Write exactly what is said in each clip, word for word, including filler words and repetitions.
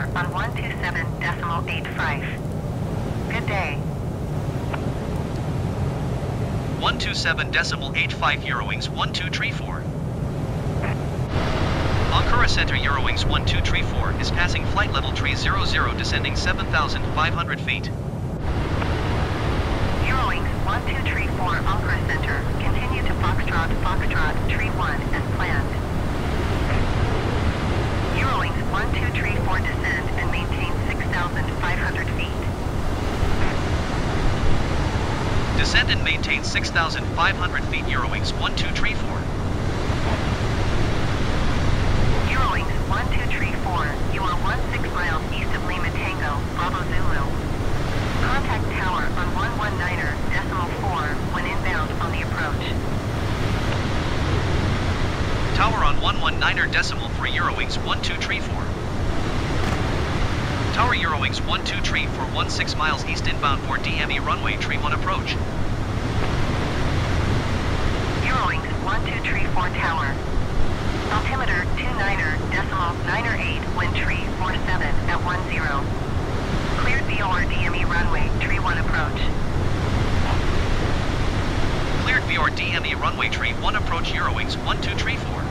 on one two seven decimal eight five. Good day. one two seven decimal eight five Eurowings one two three four. Ankara Center Eurowings one two three four is passing flight level three hundred descending seven thousand five hundred feet. Eurowings one two three four Ankara Center, continue to Foxtrot Foxtrot three one as planned. Eurowings one two three four descend and maintain six thousand five hundred feet. Descend and maintain six thousand five hundred feet Eurowings one two three four. Eurowings one two three four, you are one six miles east of Lima Tango, Bravo Zulu. Contact tower on one one niner decimal four when inbound on the approach. Tower on one one niner decimal for Eurowings one two three four. Tower Eurowings one two three four one six miles east inbound for D M E runway three one approach. Eurowings one two three four tower. Altimeter two niner decimal niner eight wind tree four seven at one zero. Cleared V O R D M E runway three one approach. Cleared V O R D M E runway three one approach Eurowings one two three four.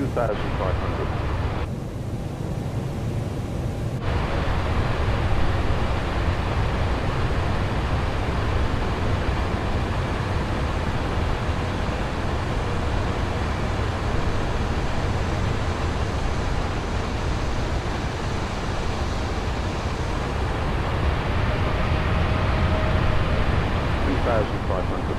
thousand five hundred. two thousand five hundred.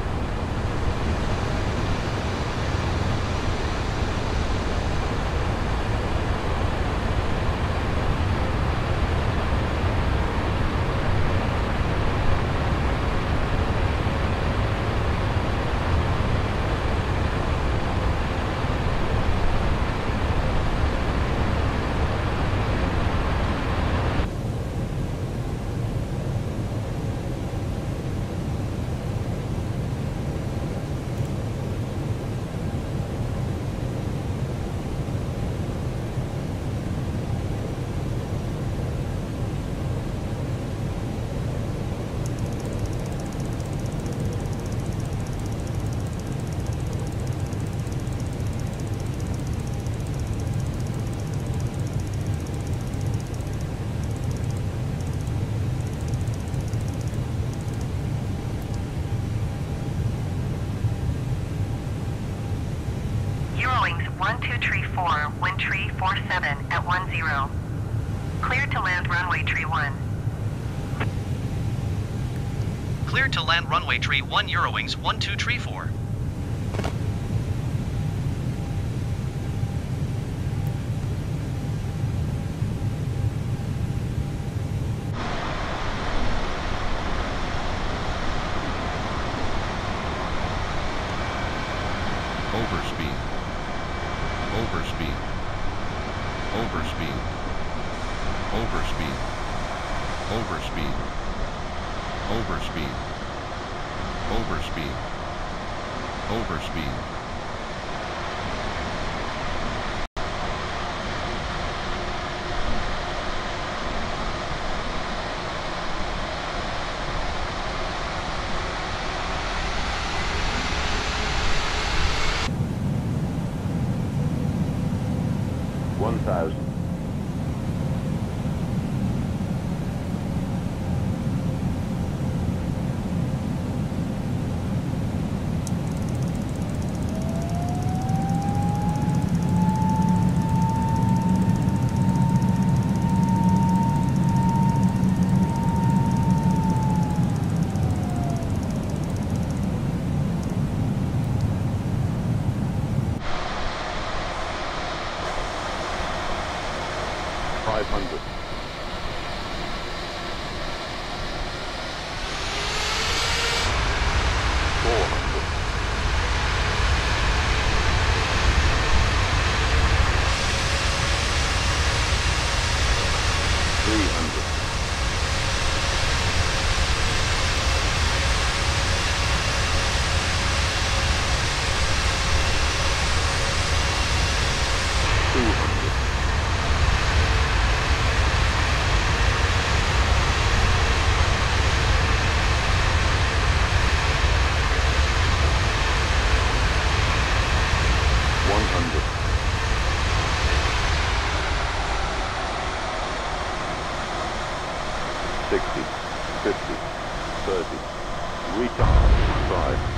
Eurowings one two three four, wind tree four seven at one zero. Cleared to land runway tree one. Cleared to land runway tree one Eurowings one two three four. Overspeed. Overspeed. Overspeed. Overspeed. Overspeed. Overspeed. Overspeed. Overspeed. one thousand. five hundred. four hundred. three hundred. two hundred. one hundred. sixty, fifty, thirty, retard, five.